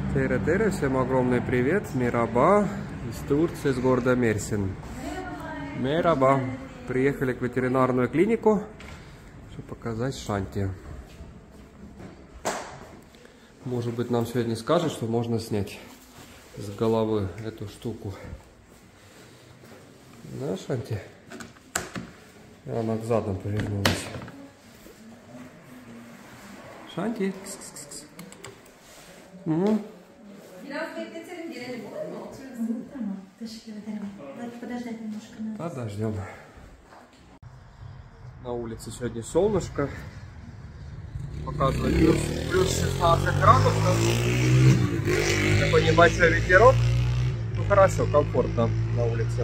Тере-тере, всем огромный привет, Мераба из Турции, из города Мерсин. Мераба, приехали к ветеринарную клинику, чтобы показать Шанти. Может быть, нам сегодня скажут, что можно снять с головы эту штуку. Да, Шанти? Она к задам повернулась. Шанти. Угу. Подождать немножко надо. Подождем. На улице сегодня солнышко. Показывает плюс 16 градусов. Такой небольшой ветерок. Ну хорошо, комфортно на улице.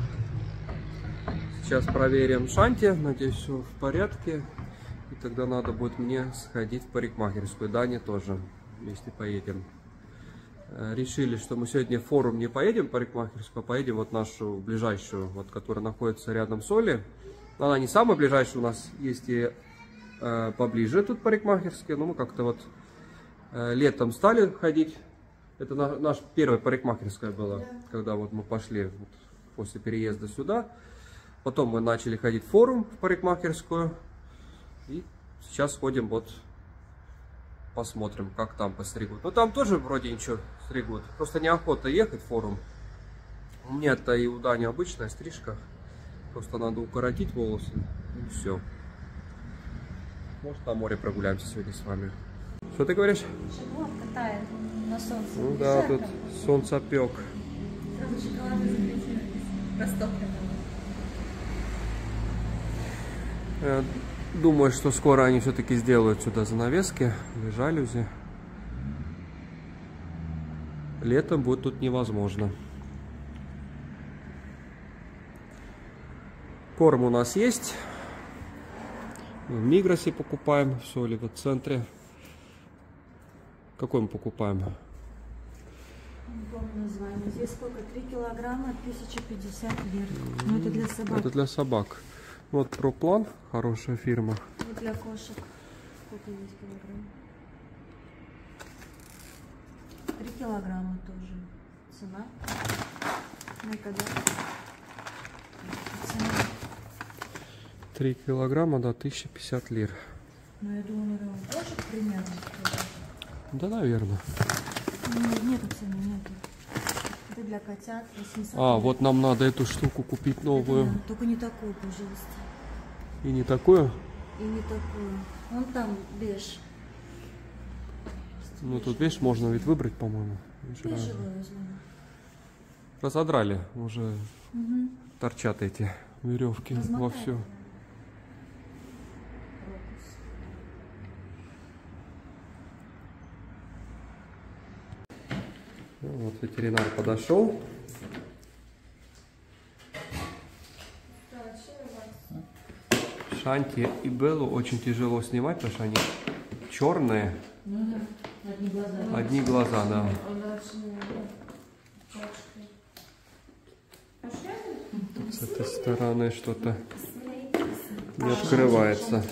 Сейчас проверим Шанти. Надеюсь, все в порядке. И тогда надо будет мне сходить в парикмахерскую. Дане тоже. Вместе поедем. Решили, что мы сегодня в форум не поедем в парикмахерскую, а поедем вот нашу ближайшую, вот, которая находится рядом с Оли. Она не самая ближайшая, у нас есть и поближе тут парикмахерские, но мы как-то вот летом стали ходить. Это наша первая парикмахерская была, когда вот мы пошли вот, после переезда сюда. Потом мы начали ходить в форум, в парикмахерскую. И сейчас ходим вот... Посмотрим, как там постригут. Но там тоже вроде ничего стригут. Просто неохота ехать в форум. У меня-то и у Дани обычная стрижка. Просто надо укоротить волосы. И все. Может, на море прогуляемся сегодня с вами. Что ты говоришь? Шоколад катает на солнце. Ну да, тут солнцепек. Сразу шоколада запретили. Растопленного. Думаю, что скоро они все-таки сделают сюда занавески или жалюзи. Летом будет тут невозможно. Корм у нас есть. В Мигросе покупаем, в Солевом центре. Какой мы покупаем? Не помню название. Здесь сколько? 3 килограмма, 1050 лир. Но это для собак. Это для собак. Вот Проплан, хорошая фирма. Вот для кошек. Сколько есть килограмм? 3 килограмма тоже. Цена. Ну-ка, да. Цена. 3 килограмма, да, 1050 лир. Ну, я думаю, наверное, у кошек примерно. Да, наверное. Нету цены, нету. Это для котят 800. А, вот нам надо эту штуку купить новую. Это, только не такую, пожалуйста. И не такую? И не такую. Вон там беж. Ну тут, видишь, можно ведь выбрать, по-моему. Бежевую возьмем. Разодрали, уже торчат эти веревки Размотали. вовсю. Ну, вот ветеринар подошел. Шанти и Беллу очень тяжело снимать, потому что они черные. Одни глаза. Одни глаза, да. С этой стороны что-то не открывается.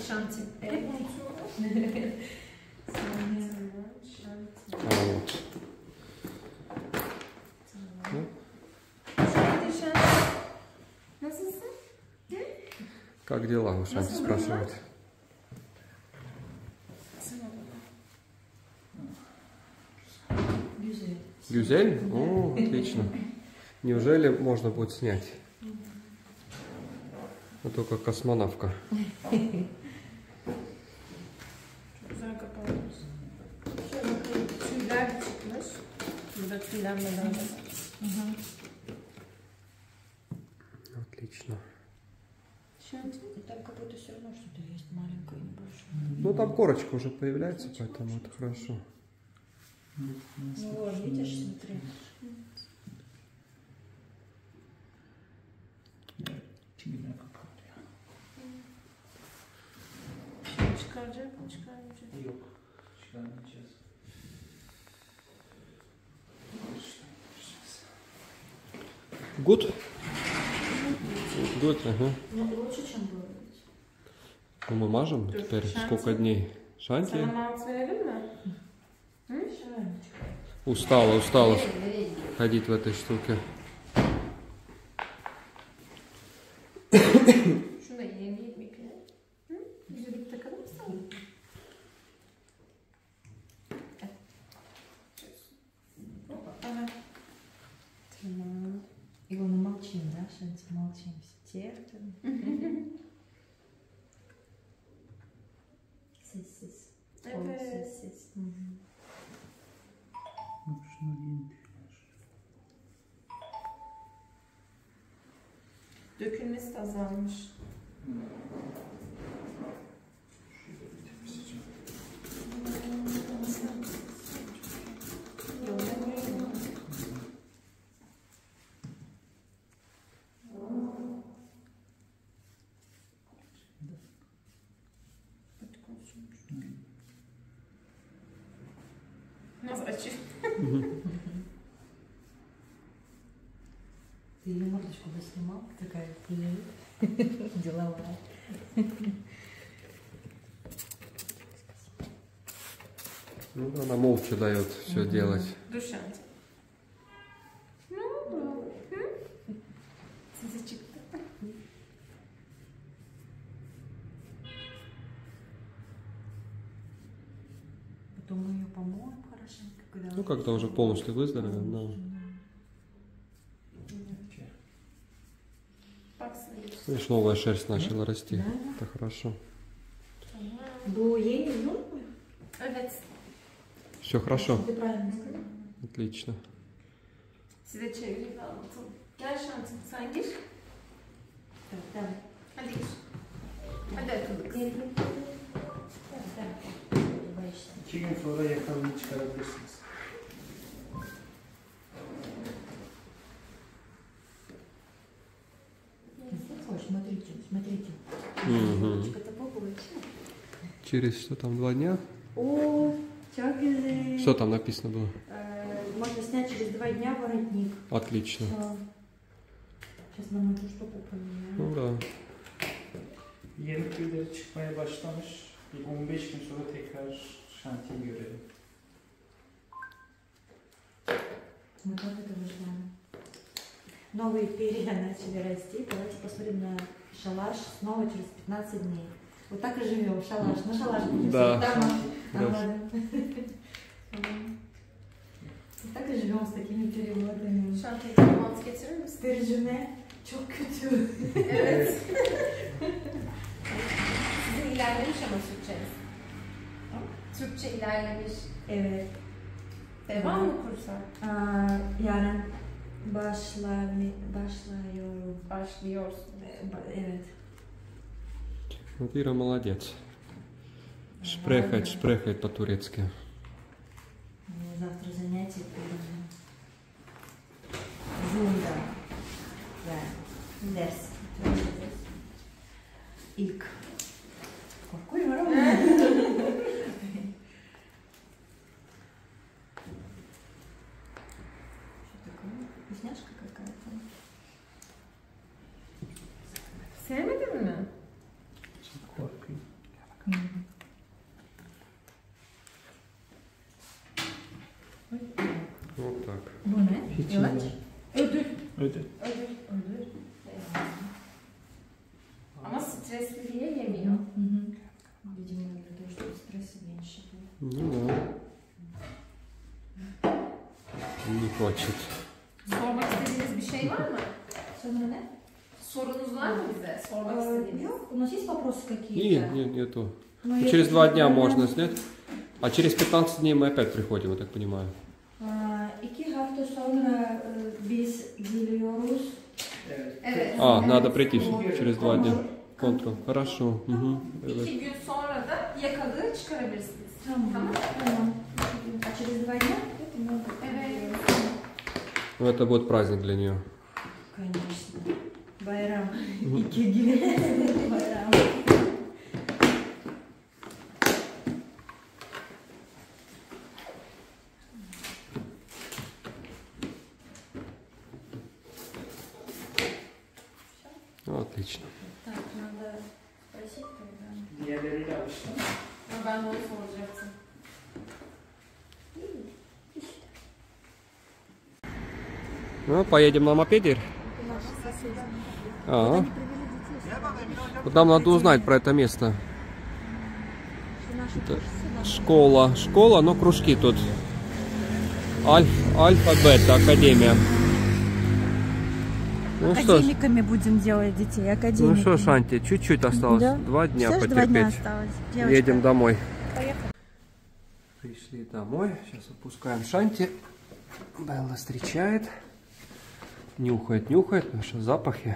А вот. Как дела, у Шанти спрашивают. Гюзель? О, отлично. Неужели можно будет снять? А только космонавка. Отлично. Там как будто все равно что-то есть маленькое, небольшое. Ну там корочка уже появляется, поэтому это хорошо. Ну вот, видишь, смотри. Good? Good, ага. Ну, лучше, чем было. Ну, мы мажем теперь сколько дней? Шанти? Устала ходить в этой штуке. Şunu da yenileyim ipini. Hı? Yüzülük takalım mı sana? Ага. Tamam. Его молчим, да? Шанти, молчим. Тех там. Sessiz. Ol Evet. sessiz. Hı hı. Dökülmesi de azalmış. Nasıl açıyor? Ты ее мордочку бы снимал, такая деловая. Ну, она молча дает все делать. Душанti. Ne oldu? Hı? Sizi çıktı. Потом мы ее помоем хорошенько. Когда Ну, когда уже полностью выздоровеем, да. Baksana. Видишь, новая шерсть начала расти. Да. Это хорошо. Bu yeni yıl mı? Evet. Все хорошо. Ты правильно сказал. Отлично. Size çevireyim de anlatalım. Gel Şanti sen gir. Так, давай. Hadi gir. Hadi akıllı kız. Gel, gel. Давай, давай. Не боишься. 2 gün sonra yakalını çıkarabilirsiniz. Ой, смотрите, смотрите. Мгм. Это побольше. Через что там, 2 дня? О, çok güzel. Что там написано было? Можно снять через 2 дня воротник. Отлично. Всё. Сейчас нам эту штуку поменяем. Ну да. Yeni tüyleri çıkmaya başlamış. Bir 15 gün sonra tekrar şantiyi görelim. Мы как это вышло? Новые перья начали расти. Давайте посмотрим на шалаш снова через 15 дней. Вот так и живем. Шалаш. На шалаш будем. Да. Там, Хорошо. Вот так и живем с такими переводами. Şanti'ye termos getirir misin? Tercüme çok kötü. Evet. Sizin ilerlemiş ama Türkçeniz. Türkçe ilerlemiş. Evet. Devam mı kursa? Yarın başlıyorum. Başlıyorsun. Evet. Вот Ира молодец. Шпрехает по-турецки. У меня завтра занятие первое. Зунда. Да. Дерс. İlk. Korkuyorum. Что такое? Вкусняшка какая-то. Sevmedin mi? Şimdi korkuyum. Вот так. Bu ne? Hiç Yalaç? iyi. Ödül. Ödül. Ödül. Ama stresli diye yemiyor. Видимо, для того, чтобы стресса меньше было. Ну да. Не хочет. Sormak istediğiniz bir şey var mı? Sonra ne? Sorunuz var mı bize? Sormak istediğiniz. Yok, у нас есть вопросы какие-то? Нет, нету. Ну, я Через хочу 2 дня тогда, можно снять. А через 15 дней мы опять приходим, я так понимаю. 2 hafta sonra biz geliyoruz. Evet. Evet. Надо прийти через 2 дня. Контрол. Хорошо. Угу. 2 gün sonra da yakalığı çıkarabilirsiniz. Tamam. А через 2 дня это надо. Evet. Ну, это будет праздник для нее. Конечно. Байрам. 2 gün. Байрам. Отлично. Так, надо спросить тогда. Diğerleriyle alıştım. Ben de onu soracaktım. Ну, поедем на мопеде. Ага. Вот нам надо узнать про это место. Это школа, но кружки тут. Альфа, бета, академия. Ну Академиками будем делать детей, академиками. Ну что, Шанти, чуть-чуть осталось. Да. 2 дня Всё ж потерпеть. 2 дня осталось. Девочка. Едем домой. Поехали. Пришли домой. Сейчас выпускаем Шанти. Белла встречает. Нюхает, потому что запахи.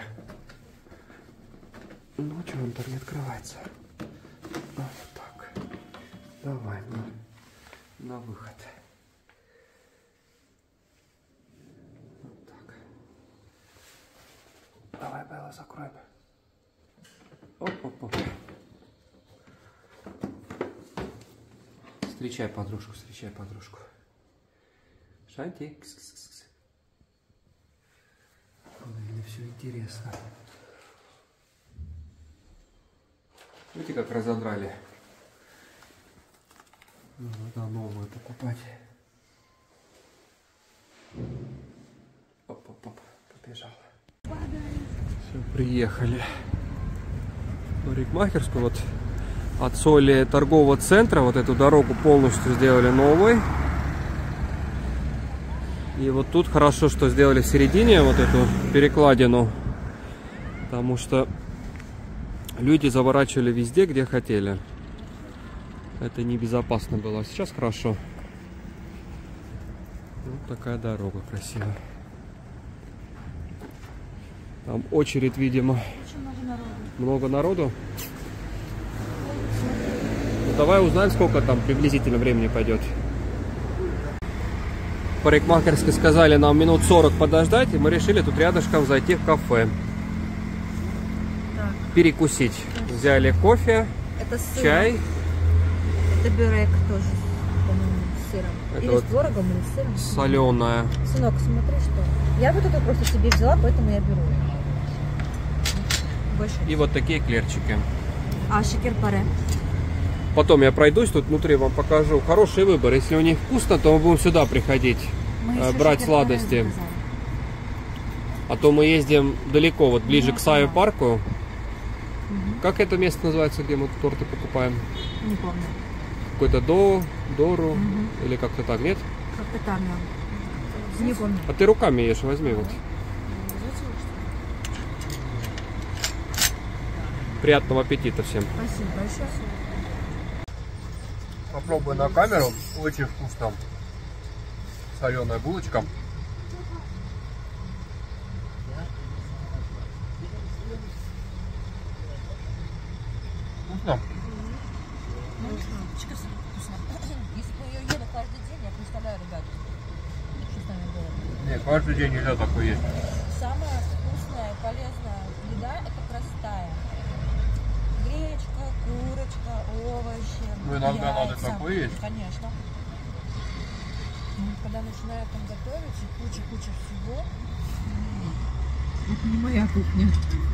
Ну, что он так не открывается? Вот так. Давай, на выход. Вот так. Давай, Белла, закроем. Оп-оп-оп. Встречай подружку, Шанти. Кс-кс-кс. Мне все интересно. Видите, как разодрали. Надо новую покупать. Оп-оп-оп, побежала. Все, приехали в парикмахерскую. Вот от Соли торгового центра вот эту дорогу полностью сделали новой. И вот тут хорошо, что сделали в середине вот эту перекладину, потому что люди заворачивали везде, где хотели. Это небезопасно было. А сейчас хорошо. Вот такая дорога красивая. Там очередь, видимо. Много народу. Ну, давай узнаем, сколько там приблизительно времени пойдет. Парикмахерской сказали нам минут 40 подождать, и мы решили тут рядышком зайти в кафе. Так. Перекусить. Взяли кофе, Это сыр. чай. Это бюрек тоже, по-моему, с сыром. Это Или вот с творогом, или с сыром. соленая. Сынок, смотри, что. Я вот эту просто себе взяла, поэтому я беру. Больше. И вот такие эклерчики. А шекер-паре? Потом я пройдусь, тут внутри вам покажу. Хороший выбор. Если у них вкусно, то мы будем сюда приходить, брать сладости. Заказали. А то мы ездим далеко, вот ближе к Саю парку. Угу. Как это место называется, где мы торты покупаем? Не помню. Какой-то Дору Угу. или как-то так, нет? Как-то там, да. Не помню. А ты руками ешь, возьми вот. Приятного аппетита всем. Спасибо большое. Попробую на камеру. Очень вкусно. Соленая булочка. Вкусно. Если бы ее ели каждый день, я представляю, ребят, что с нами было. Нет, каждый день нельзя такое есть. Самая вкусная и полезная еда – это простая. Гречка, курочка, овощи, Ну, иногда надо яйца. такое есть. Конечно. Когда начинают там готовить, и куча всего. Это не моя кухня.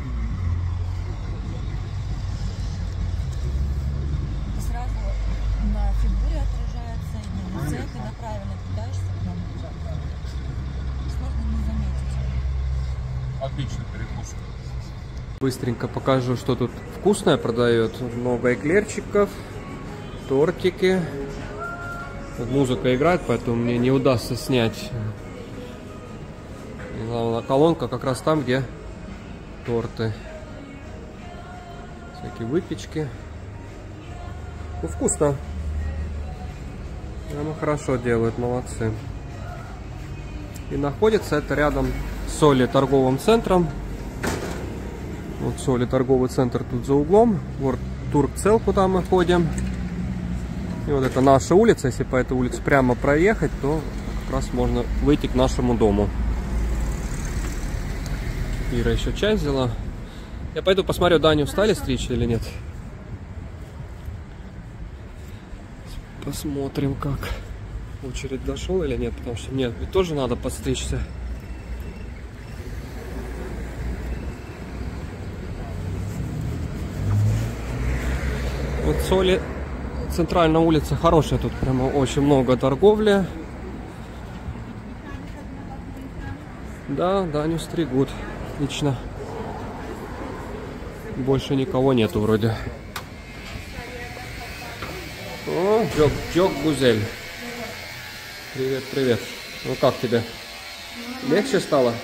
Это сразу на фигуре отражается, и на лице, когда правильно питаешься, прям сложно не заметить. Отличный перекус. Быстренько покажу, что тут вкусное продает. Много эклерчиков, тортики. Тут музыка играет, поэтому мне не удастся снять. И главное, колонка как раз там, где торты. Всякие выпечки. Ну, вкусно. Прямо хорошо делают, молодцы. И находится это рядом с Соли торговым центром. Вот Соли торговый центр тут за углом. Вот Туркцел, куда мы ходим. И вот это наша улица. Если по этой улице прямо проехать, то как раз можно выйти к нашему дому. Ира еще чай взяла. Я пойду посмотрю, Даню стали стричь или нет. Посмотрим, как. Очередь дошел или нет, потому что нет, ведь тоже надо подстричься. Вот Соли, центральная улица хорошая, тут прямо очень много торговли. Да, Даню стригут. Отлично. Больше никого нету вроде. О, Джок Гузель. Привет, привет. Ну как тебе? Легче стало?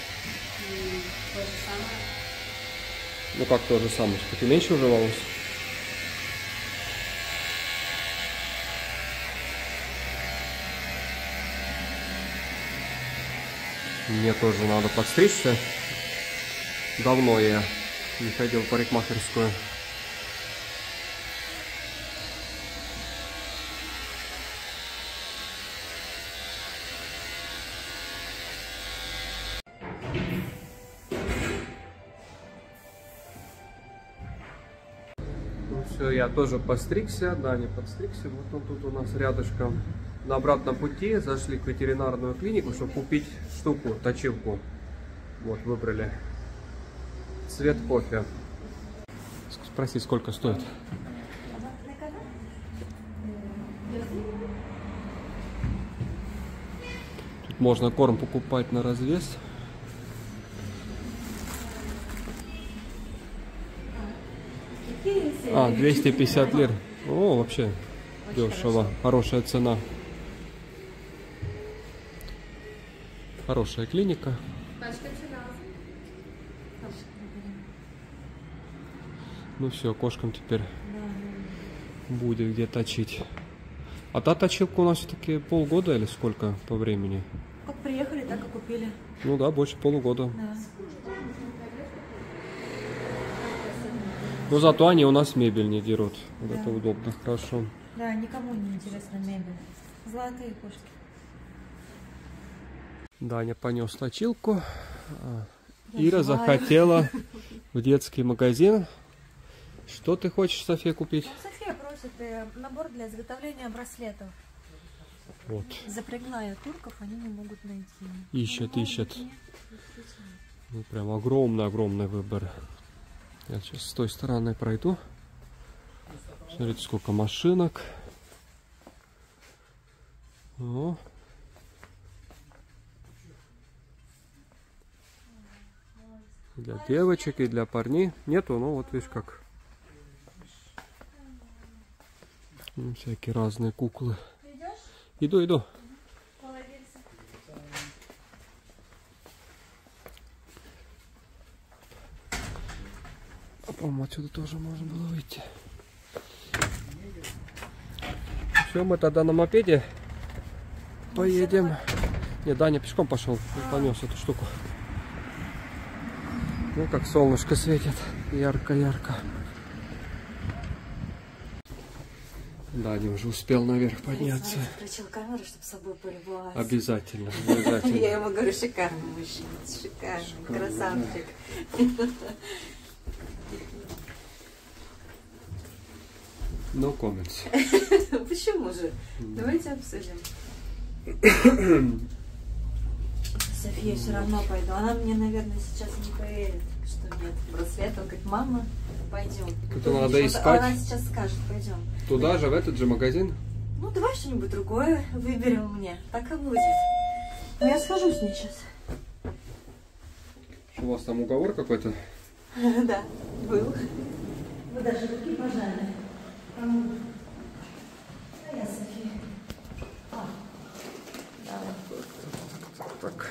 Ну как то же самое? Ты меньше уже волос? Мне тоже надо подстричься. Давно я не ходил в парикмахерскую. Ну все, я тоже постригся, Даня подстригся. Вот он тут у нас рядышком. На обратном пути зашли в ветеринарную клинику, чтобы купить штуку, точилку. Вот, выбрали. Цвет кофе. Спроси, сколько стоит. Тут можно корм покупать на развес. А, 250 лир. О, вообще дешево. Хорошая цена. Хорошая клиника. Ну все, кошкам теперь будет где точить. А та точилка у нас все-таки полгода или сколько по времени? Как приехали, так и купили. Ну да, больше полугода. Да. Но зато они у нас мебель не дерут. Вот это удобно, хорошо. Да, никому не интересна мебель. Золотые кошки. Даня понес точилку. Ира захотела в детский магазин. Что ты хочешь, София, купить? София просит набор для изготовления браслетов. Вот. Запрягла я турков, они не могут найти. Ищет. Ну, прям огромный выбор. Я сейчас с той стороны пройду. Смотрите, сколько машинок. О. Для девочек и для парней. Нету, ну вот видишь как. Ну, всякие разные куклы. Иду. А, по-моему, отсюда тоже можно было выйти. Все, мы тогда на мопеде поедем. Не, Даня пешком пошел, понес эту штуку. Ну, как солнышко светит, ярко-ярко. Даня уже успел наверх подняться. Включил камеру, чтобы с собой полюбоваться. Обязательно. Я ему говорю, шикарный мужчина, шикарный, красавчик. No comments. Почему же? Давайте обсудим. София все равно пойду. Она мне, наверное, сейчас не поверит, что нет браслета. Он говорит, мама, пойдем. Это надо искать. Она сейчас скажет, пойдем. Туда же, в этот же магазин? Ну, давай что-нибудь другое выберем мне. Так и будет. Но я схожу с ней сейчас. Что, у вас там уговор какой-то? Да, был. Вы даже руки пожали. Кому? А я, София. Так.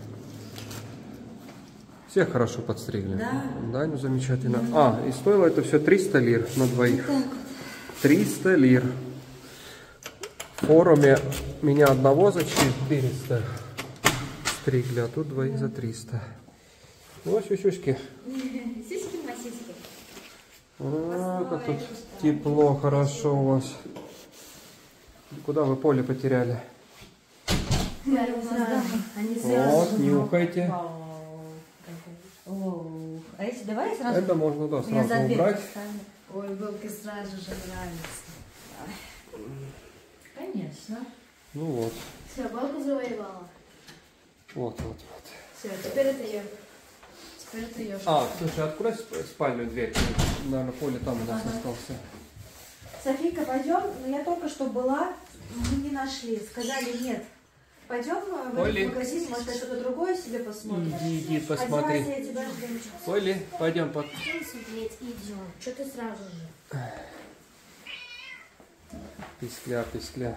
Все хорошо подстригли. Да. Да, ну замечательно. А, и стоило это все 300 лир на двоих. Вот так вот. 300 лир. В форуме меня одного за 400 стригли, а тут двоих за 300. Ну, сюсюшки. Сиськи-масиськи. А, как тут тепло, хорошо у вас. Куда вы поле потеряли? Они Вот, нюхайте. А если давай я сразу... Это можно, да, У меня сразу запеть убрать. поставлю. Ой, Белке сразу же нравится. Конечно. Ну вот. Все, Белку завоевала. Вот. Все, теперь это ее. Теперь это ее. А, слушай, открой спальную дверь. Наверное, поле там у нас остался. Софийка, пойдем? Но я только что была, мы не нашли. Сказали нет. пойдем в Оли. этот магазин, может, что-то другое себе посмотрим. Иди, посмотри. Одевайся, я тебя жду. Оли, пойдем под... Идем смотреть, идем. Что ты сразу же? Пискля, пискля.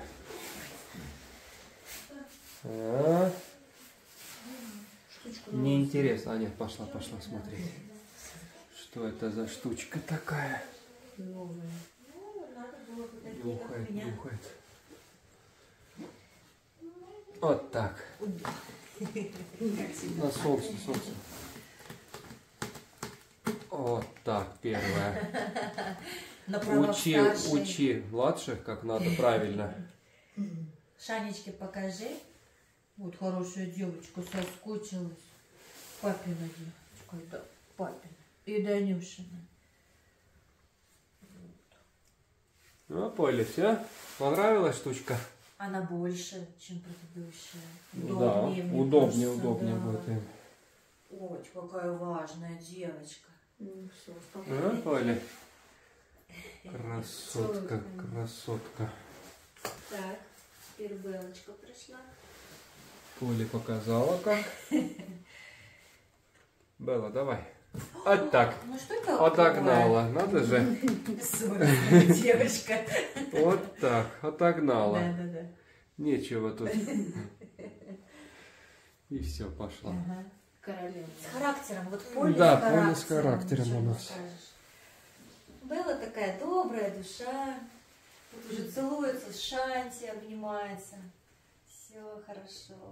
А, Штучку. неинтересно. А нет, пошла смотреть. Что это за штучка такая? Новая. Ну, надо было бы такие, как у Нюхает, меня. нюхает. Вот так. На солнце, солнце. Вот так, первое. На правах Учи, старшей. учи младших, как надо правильно. Шанечке покажи. Вот хорошая девочка, соскучилась. Папина девочка, да, папина. И Данюшина. Ну, Поле, все? Понравилась штучка? Она больше, чем предыдущая. Да, мне удобнее, кажется, удобнее да. будет им. Ой, какая важная девочка. Ну, все, А, Поле? Красотка, красотка. Так, теперь Белочка пришла. Поле показала как. Белла, давай. Вот так. Ну что это? Отогнала. Надо же. Совестная девочка. Вот так. Отогнала. Да. Нечего тут. И все, пошла. Ага. Королева. С характером, вот Поля Да, с Поля с характером ничего у не нас. скажешь. Белла такая добрая душа. Вот уже целуется с Шанти, обнимается. Все хорошо.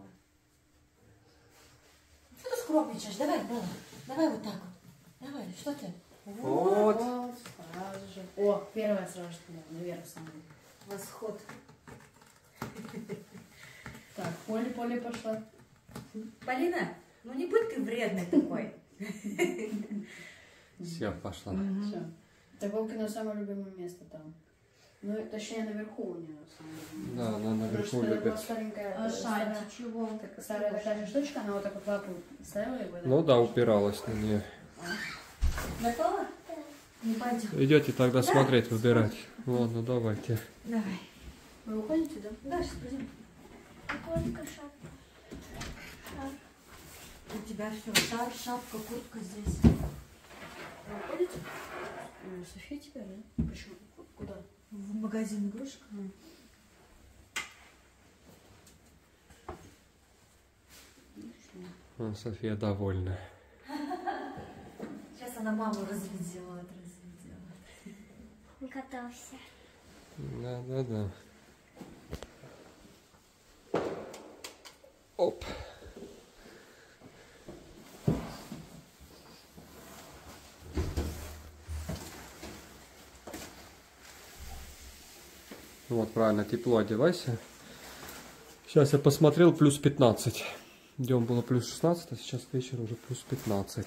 Что ты скромничаешь? Давай, Белла. Давай вот так вот. Давай, что ты? Вот. Сразу же. О, первая сразу же, наверное, самая. Восход. Так, Поле пошла. Полина, ну не будь ты вредной такой. Все, пошла. Все. Это Волкино самое любимое место там. Ну, точнее, наверху у нее самое любимое. Да, она Потому наверху что это была любит. старенькая, А Шанти чего? старая такая же штучка, она вот так вот лапу ставила и Ну да, упиралась на нее. Готова? Не пойдем. Идете тогда смотреть, выбирать. Ладно, давайте. Давай. Вы уходите, да? Да, сейчас пойдем. Только шапка. У тебя все, шар, шапка, куртка здесь. Вы уходите? София тебя, да? Почему? Куда? В магазин игрушек. София довольна. Сейчас она маму разведет. Готовься. Да. Оп. Вот, правильно, тепло одевайся. Сейчас я посмотрел, плюс 15. Днем было плюс 16, а сейчас к вечеру уже плюс 15.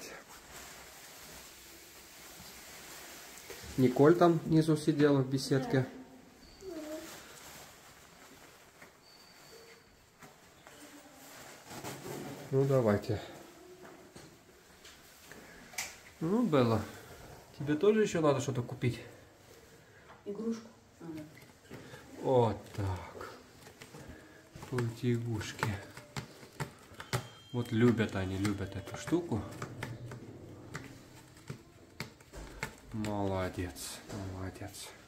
Николь там внизу сидела в беседке. Ну, давайте. Ну, Белла, тебе тоже еще надо что-то купить? Игрушку. Надо. Вот так. Пультигушки. Вот любят они, любят эту штуку. Молодец, молодец.